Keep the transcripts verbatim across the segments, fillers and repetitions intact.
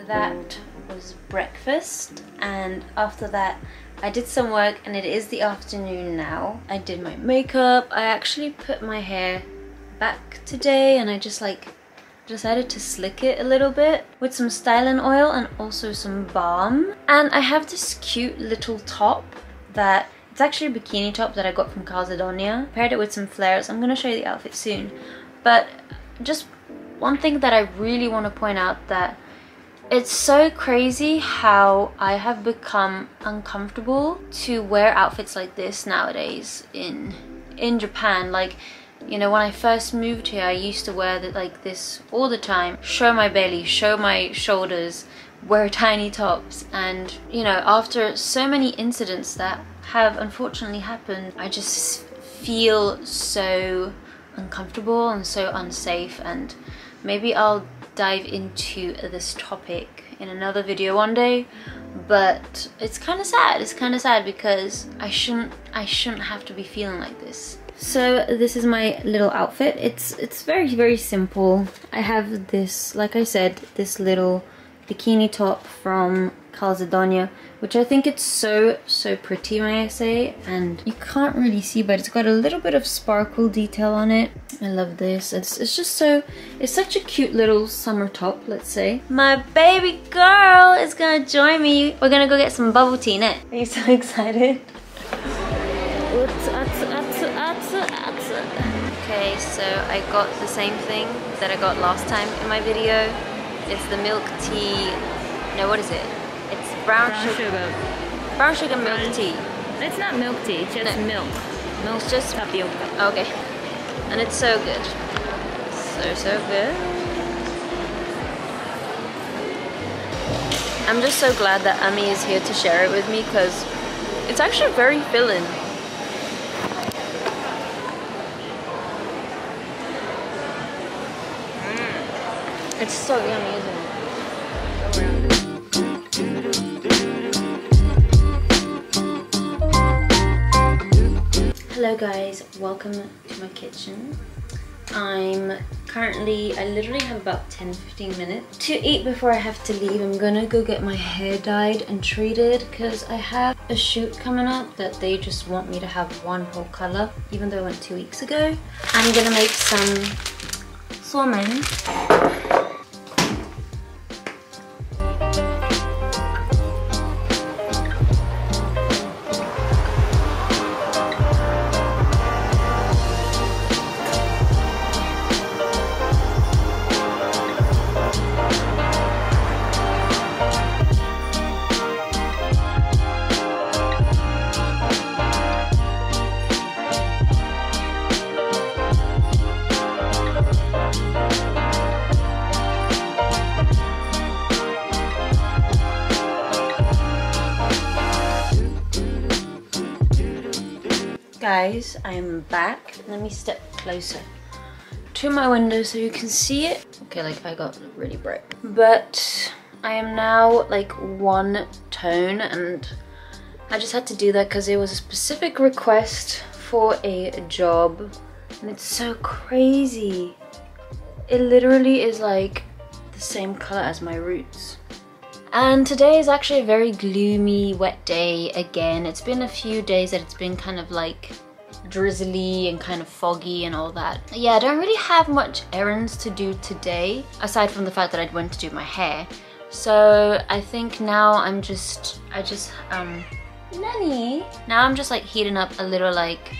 that was breakfast, and after that I did some work, and it is the afternoon now. I did my makeup. I actually put my hair back today, and I just like decided to slick it a little bit with some styling oil and also some balm. And I have this cute little top that it's actually a bikini top that I got from Calzedonia. Paired it with some flares. I'm gonna show you the outfit soon, but just one thing that I really want to point out, that it's so crazy how I have become uncomfortable to wear outfits like this nowadays in in Japan. Like, you know, when I first moved here, I used to wear the, like this all the time. Show my belly, show my shoulders, wear tiny tops. And, you know, after so many incidents that have unfortunately happened, I just feel so uncomfortable and so unsafe. And maybe I'll dive into this topic in another video one day, but it's kind of sad. It's kind of sad because I shouldn't I shouldn't have to be feeling like this. So this is my little outfit. It's it's very very simple. I have this, like I said, this little bikini top from Calzedonia, which I think it's so so pretty, may I say, and you can't really see, but it's got a little bit of sparkle detail on it. I love this. It's, it's just so, it's such a cute little summer top, let's say. My baby girl is gonna join me. We're gonna go get some bubble tea, innit? Are you so excited? Okay, so I got the same thing that I got last time in my video. It's the milk tea, no, what is it? It's brown, brown sugar. sugar. Brown sugar milk brown. tea. It's not milk tea, it's just no. milk. Milk, it's just tapioca. Okay. And it's so good. So, so good. I'm just so glad that Ami is here to share it with me, because it's actually very filling. Mm. It's so yummy, isn't it? Hello guys, welcome to my kitchen. I'm currently, I literally have about ten to fifteen minutes to eat before I have to leave. I'm gonna go get my hair dyed and treated because I have a shoot coming up that they just want me to have one whole color, even though I went two weeks ago. I'm gonna make some somen. Guys, I am back. Let me step closer to my window so you can see it. Okay, like I got really bright. But I am now like one tone, and I just had to do that because it was a specific request for a job. And it's so crazy. It literally is like the same color as my roots. And today is actually a very gloomy, wet day again. It's been a few days that it's been kind of like drizzly and kind of foggy and all that. Yeah, I don't really have much errands to do today, aside from the fact that I went to do my hair. So I think now I'm just, I just, um, Nanny. Now I'm just like heating up a little like,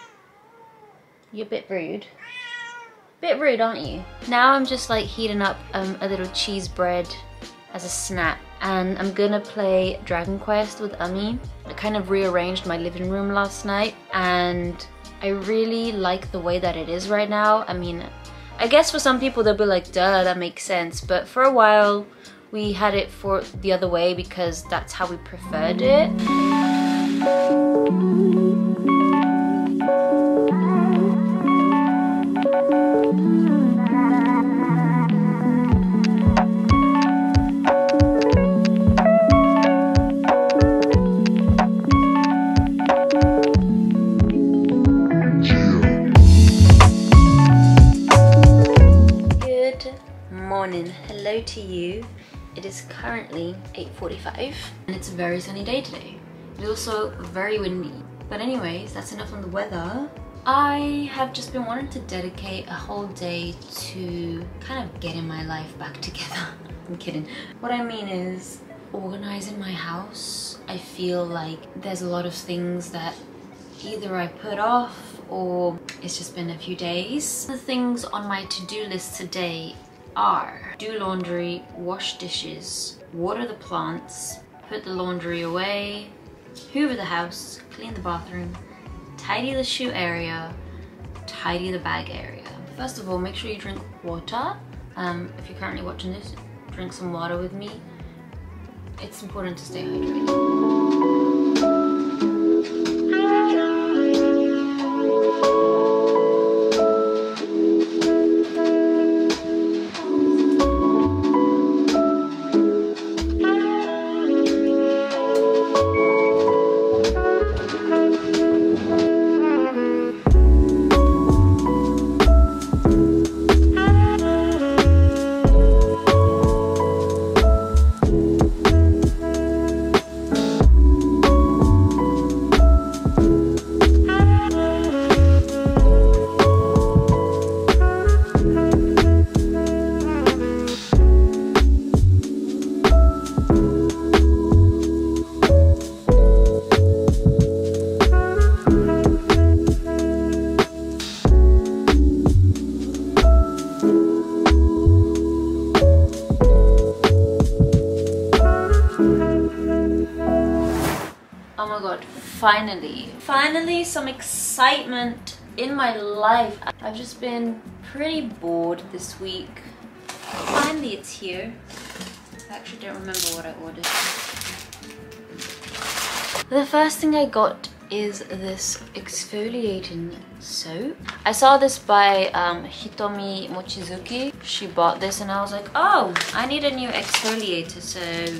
you're a bit rude. Bit rude, aren't you? Now I'm just like heating up um, a little cheese bread as a snack, and I'm gonna play Dragon Quest with Ami. I kind of rearranged my living room last night, and I really like the way that it is right now. I mean, I guess for some people they'll be like, duh, that makes sense, but for a while we had it for the other way because that's how we preferred it. Hello to you. It is currently eight forty-five and it's a very sunny day today. It's also very windy. But anyways, that's enough on the weather. I have just been wanting to dedicate a whole day to kind of getting my life back together. I'm kidding. What I mean is organizing my house. I feel like there's a lot of things that either I put off or it's just been a few days. The things on my to-do list today are do laundry, wash dishes, water the plants, put the laundry away, hoover the house, clean the bathroom, tidy the shoe area, tidy the bag area. First of all, make sure you drink water. Um, if you're currently watching this, drink some water with me. It's important to stay hydrated. Oh my god, finally. Finally some excitement in my life. I've just been pretty bored this week. Finally it's here. I actually don't remember what I ordered. The first thing I got is this exfoliating soap. I saw this by um, Hitomi Mochizuki. She bought this and I was like, oh, I need a new exfoliator, so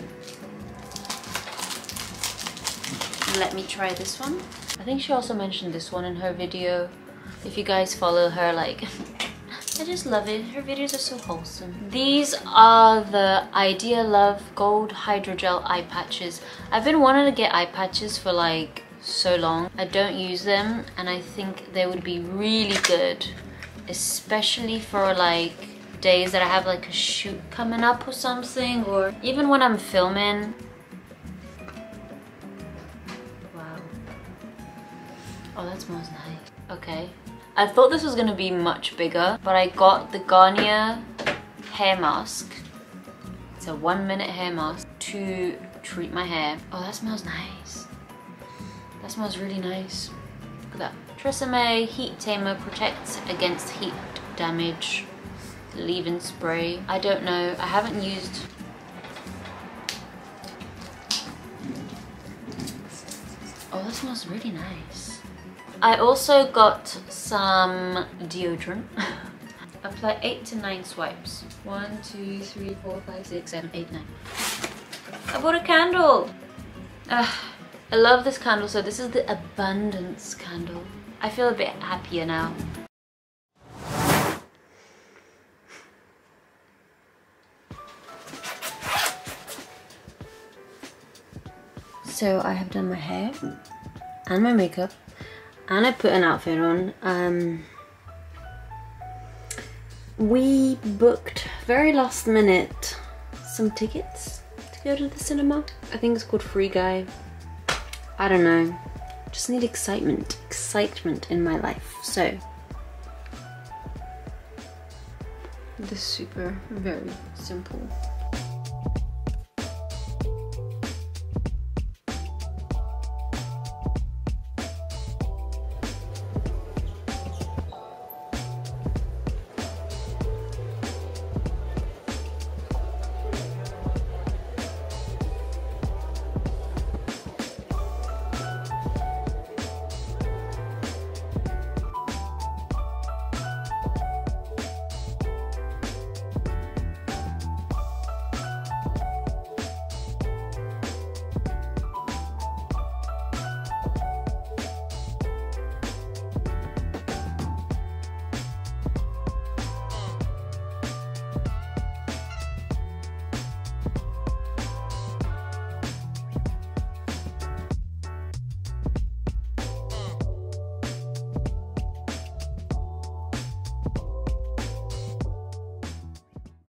let me try this one. I think she also mentioned this one in her video. If you guys follow her, like, I just love it. Her videos are so wholesome. These are the Idea Love Gold Hydrogel eye patches. I've been wanting to get eye patches for like so long. I don't use them and I think they would be really good, especially for like days that I have like a shoot coming up or something, or even when I'm filming. Oh, that smells nice. Okay. I thought this was gonna be much bigger, but I got the Garnier hair mask. It's a one minute hair mask to treat my hair. Oh, that smells nice. That smells really nice. Look at that. Tresemme Heat Tamer protects against heat damage. Leave-in spray. I don't know. I haven't used... Oh, that smells really nice. I also got some deodorant. Apply eight to nine swipes. One, two, three, four, five, six, seven, eight, nine. I bought a candle. Uh, I love this candle. So this is the Abundance candle. I feel a bit happier now. So I have done my hair and my makeup. And I put an outfit on. Um, we booked very last minute some tickets to go to the cinema. I think it's called Free Guy. I don't know. Just need excitement. Excitement in my life. So this is super, very simple.